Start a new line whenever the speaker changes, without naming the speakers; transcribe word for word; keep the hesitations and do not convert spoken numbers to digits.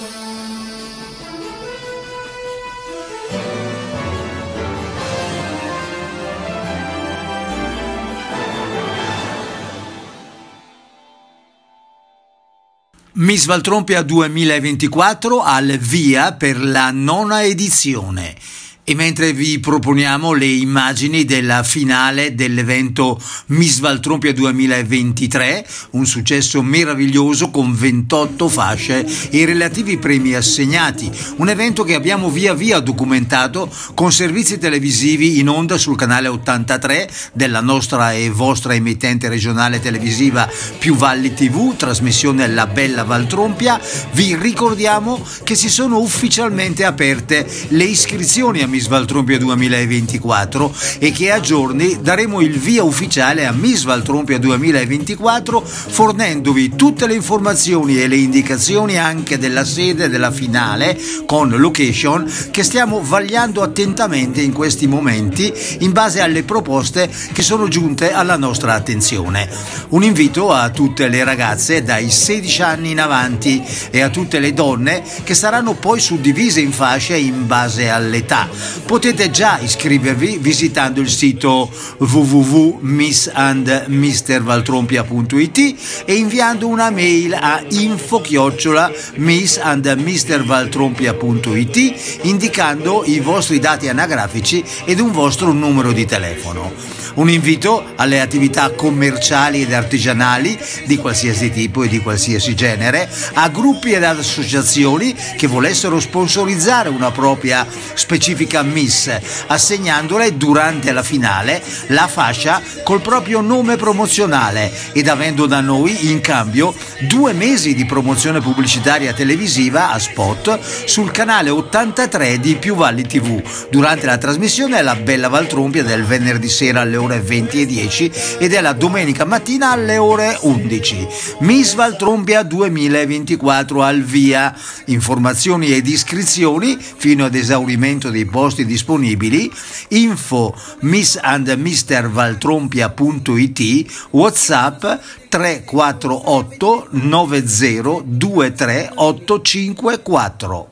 Miss Valtrompia duemilaventiquattro al via per la nona edizione. E mentre vi proponiamo le immagini della finale dell'evento Miss Valtrompia duemilaventitré, un successo meraviglioso con ventotto fasce e i relativi premi assegnati, un evento che abbiamo via via documentato con servizi televisivi in onda sul canale ottantatré della nostra e vostra emittente regionale televisiva Più Valli tivù, trasmissione La Bella Valtrompia. Vi ricordiamo che si sono ufficialmente aperte le iscrizioni a Miss Valtrompia duemilaventiquattro e che a giorni daremo il via ufficiale a Miss Valtrompia duemilaventiquattro, fornendovi tutte le informazioni e le indicazioni anche della sede della finale con location che stiamo vagliando attentamente in questi momenti in base alle proposte che sono giunte alla nostra attenzione. Un invito a tutte le ragazze dai sedici anni in avanti e a tutte le donne che saranno poi suddivise in fasce in base all'età. Potete già iscrivervi visitando il sito w w w punto miss and mister valtrompia punto i t e inviando una mail a info chiocciola miss and mister valtrompia punto i t indicando i vostri dati anagrafici ed un vostro numero di telefono. Un invito alle attività commerciali ed artigianali di qualsiasi tipo e di qualsiasi genere, a gruppi ed associazioni che volessero sponsorizzare una propria specifica Miss, assegnandole durante la finale la fascia col proprio nome promozionale ed avendo da noi in cambio due mesi di promozione pubblicitaria televisiva a spot sul canale ottantatré di Più Valli tivù durante la trasmissione La Bella Valtrompia del venerdì sera alle ore venti e dieci e della domenica mattina alle ore undici. Miss Valtrompia duemilaventiquattro al via. Informazioni ed iscrizioni fino ad esaurimento dei posti disponibili. Info miss and mister valtrompia punto i t, WhatsApp tre quattro otto nove zero due tre otto cinque quattro.